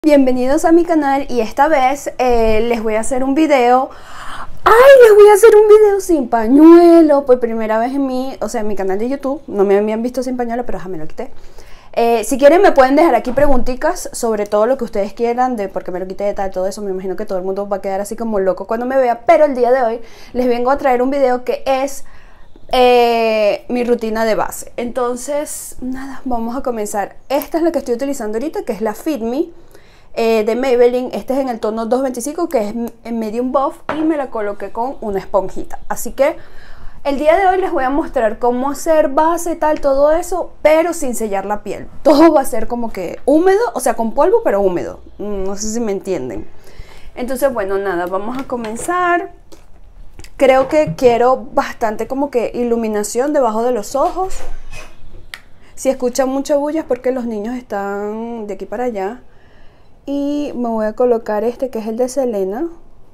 Bienvenidos a mi canal y esta vez les voy a hacer un video. ¡Ay! Les voy a hacer un video sin pañuelo por primera vez en mi canal de YouTube. No me habían visto sin pañuelo, pero ya me lo quité. Si quieren me pueden dejar aquí preguntitas sobre todo lo que ustedes quieran, de por qué me lo quité, de tal, todo eso. Me imagino que todo el mundo va a quedar así como loco cuando me vea, pero el día de hoy les vengo a traer un video que es mi rutina de base. Entonces, nada, vamos a comenzar. Esta es la que estoy utilizando ahorita, que es la Fit Me de Maybelline. Este es en el tono 225, que es en medium buff, y me la coloqué con una esponjita. Así que el día de hoy les voy a mostrar cómo hacer base, tal, todo eso, pero sin sellar la piel. Todo va a ser como que húmedo, o sea, con polvo, pero húmedo. No sé si me entienden. Entonces, bueno, nada, vamos a comenzar. Creo que quiero bastante como que iluminación debajo de los ojos. Si escuchan mucha bulla es porque los niños están de aquí para allá. Y me voy a colocar este que es el de Selena.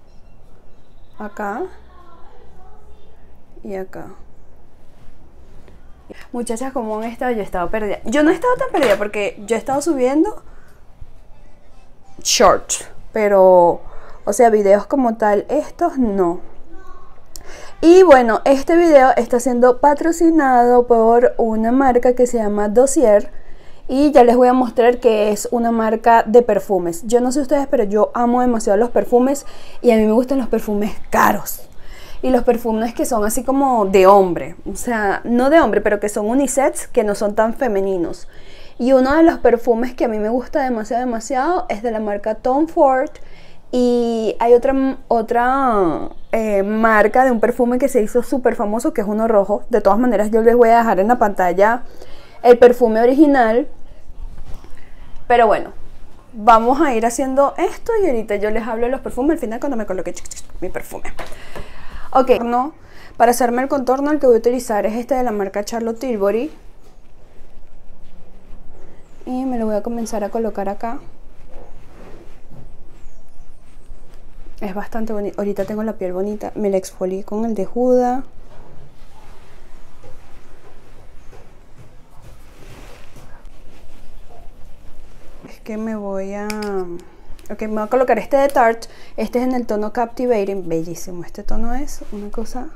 Acá. Y acá. Muchachas, ¿cómo han estado? Yo he estado perdida. Yo no he estado tan perdida porque yo he estado subiendo shorts. Pero, o sea, videos como tal, estos no. Y bueno, este video está siendo patrocinado por una marca que se llama Dossier. Y ya les voy a mostrar que es una marca de perfumes. Yo no sé ustedes, pero yo amo demasiado los perfumes. Y a mí me gustan los perfumes caros. Y los perfumes que son así como de hombre. O sea, no de hombre, pero que son unisex, que no son tan femeninos. Y uno de los perfumes que a mí me gusta demasiado es de la marca Tom Ford. Y hay otra marca de un perfume que se hizo súper famoso, que es uno rojo. De todas maneras, yo les voy a dejar en la pantalla el perfume original. Pero bueno, vamos a ir haciendo esto y ahorita yo les hablo de los perfumes al final cuando me coloque mi perfume. Ok, para hacerme el contorno el que voy a utilizar es este de la marca Charlotte Tilbury. Y me lo voy a comenzar a colocar acá. Es bastante bonito. Ahorita tengo la piel bonita. Me la exfolié con el de Huda. Es que me voy a... Ok, me voy a colocar este de Tarte. Este es en el tono Captivating. Bellísimo. Este tono es una cosa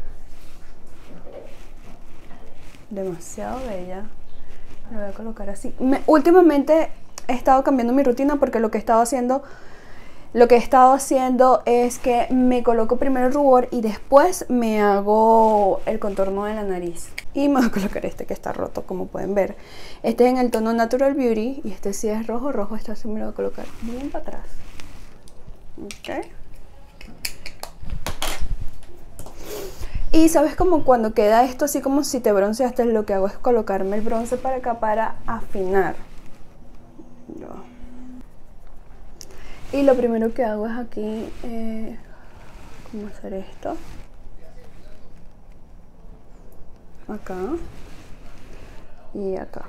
demasiado bella. Lo voy a colocar así. Últimamente he estado cambiando mi rutina porque lo que he estado haciendo es que me coloco primero el rubor y después me hago el contorno de la nariz. Y me voy a colocar este que está roto, como pueden ver. Este es en el tono Natural Beauty y este sí es rojo. Este sí me lo voy a colocar bien para atrás. Ok. Y sabes como cuando queda esto así como si te bronceaste, lo que hago es colocarme el bronce para acá para afinar. Y lo primero que hago es aquí, ¿cómo hacer esto? Acá y acá.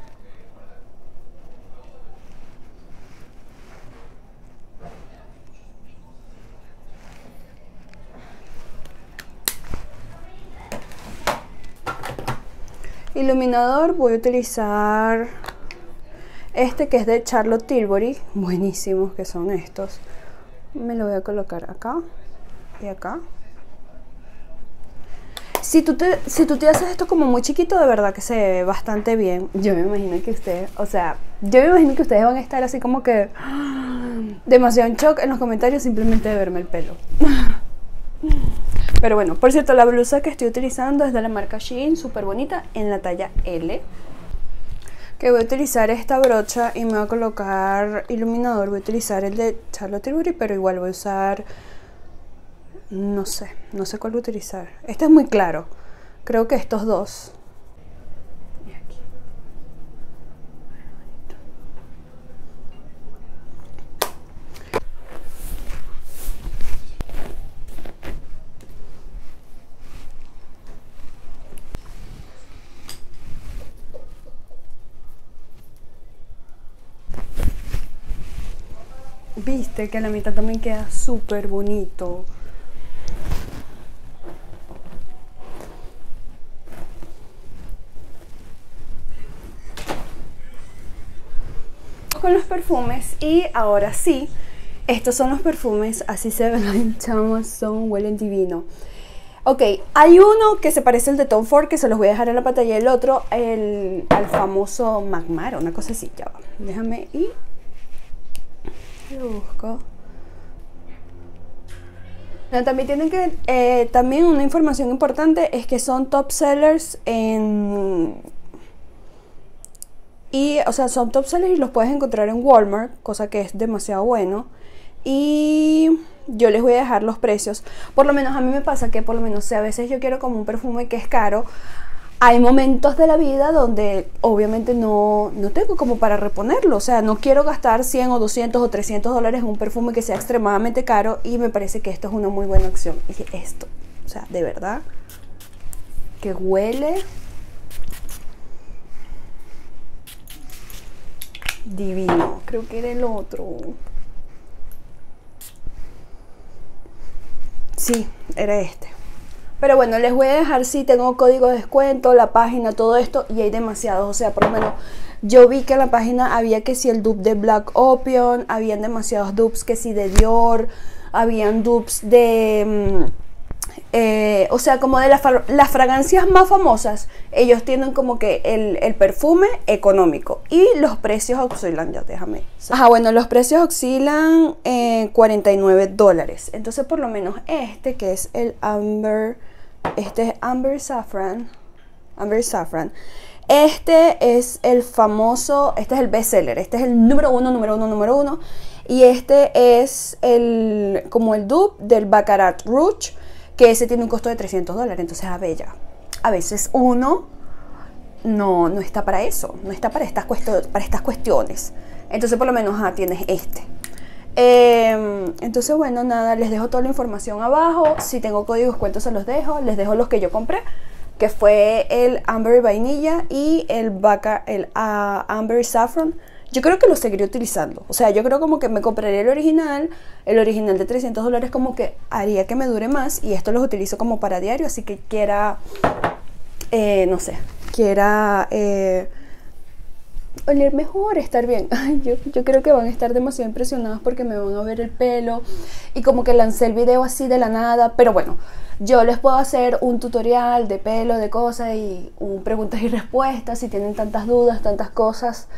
Iluminador voy a utilizar este que es de Charlotte Tilbury, buenísimos que son estos. Me lo voy a colocar acá y acá. Si tú te haces esto como muy chiquito, de verdad que se ve bastante bien. Yo me imagino que ustedes, van a estar así como que demasiado en shock en los comentarios simplemente de verme el pelo. Pero bueno, por cierto, la blusa que estoy utilizando es de la marca Shein, súper bonita, en la talla L. Que voy a utilizar esta brocha y me voy a colocar iluminador. Voy a utilizar el de Charlotte Tilbury, pero igual voy a usar... No sé cuál voy a utilizar. Este es muy claro. Creo que estos dos. Y aquí. Viste que a la mitad también queda súper bonito. con los perfumes y ahora sí, estos son los perfumes, así se ven, chamas, huelen divino. Ok, hay uno que se parece al de Tom Ford, que se los voy a dejar en la pantalla, y el otro, al famoso Magmar, una cosa así, ya va. Déjame y lo busco. No, también tienen que, también una información importante es que son top sellers o sea, son top sellers y los puedes encontrar en Walmart, cosa que es demasiado bueno. Y yo les voy a dejar los precios. Por lo menos a mí me pasa que, por lo menos, si a veces yo quiero como un perfume que es caro, hay momentos de la vida donde obviamente no tengo como para reponerlo. O sea, no quiero gastar 100 o 200 o 300 dólares en un perfume que sea extremadamente caro. Y me parece que esto es una muy buena opción. Y esto, o sea, de verdad, que huele divino. Creo que era el otro. Sí, era este. Pero bueno, les voy a dejar si tengo código de descuento, la página, todo esto. Y hay demasiados, o sea, por lo menos yo vi que en la página había que si el dupe de Black Opium, habían demasiados dupes que si de Dior, habían dupes de... o sea, como de las fragancias más famosas, ellos tienen como que el perfume económico y los precios oscilan, ya déjame. Ajá, bueno, los precios oscilan $49. Entonces, por lo menos este que es el Amber, este es Amber Saffron. Este es el famoso, este es el bestseller, este es el número uno. Y este es como el dupe del Baccarat Rouge, que ese tiene un costo de $300. Entonces, a veces uno no está para eso, no está para estas cuestiones. Entonces, por lo menos, tienes este. Entonces, bueno, nada, les dejo toda la información abajo. Si tengo códigos de descuento se los dejo. Les dejo los que yo compré, que fue el Amber Vainilla y el Amber Saffron. Yo creo que lo seguiré utilizando. O sea, yo creo como que me compraría el original de $300 como que haría que me dure más. Y esto los utilizo como para diario, así que no sé, oler mejor, estar bien. Ay, yo creo que van a estar demasiado impresionados porque me van a ver el pelo. Y como que lancé el video así de la nada. Pero bueno, yo les puedo hacer un tutorial de pelo, de cosas y preguntas y respuestas si tienen tantas dudas, tantas cosas.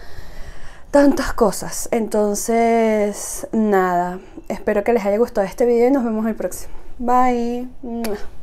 Entonces, nada, espero que les haya gustado este video y nos vemos en el próximo. Bye.